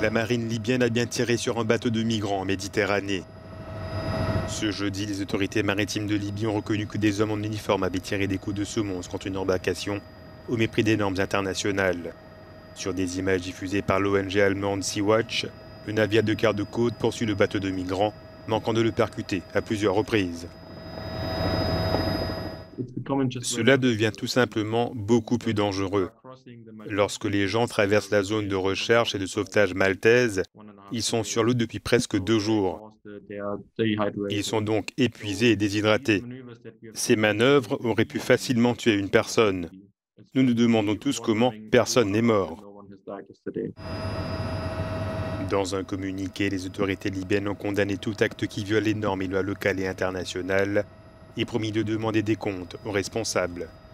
La marine libyenne a bien tiré sur un bateau de migrants en Méditerranée. Ce jeudi, les autorités maritimes de Libye ont reconnu que des hommes en uniforme avaient tiré des coups de semonce contre une embarcation au mépris des normes internationales. Sur des images diffusées par l'ONG allemande Sea-Watch, le navire de garde-côte poursuit le bateau de migrants, manquant de le percuter à plusieurs reprises. Cela devient tout simplement beaucoup plus dangereux. Lorsque les gens traversent la zone de recherche et de sauvetage maltaise, ils sont sur l'eau depuis presque 2 jours. Ils sont donc épuisés et déshydratés. Ces manœuvres auraient pu facilement tuer une personne. Nous nous demandons tous comment personne n'est mort. Dans un communiqué, les autorités libyennes ont condamné tout acte qui viole les normes et lois locales et internationales et promis de demander des comptes aux responsables.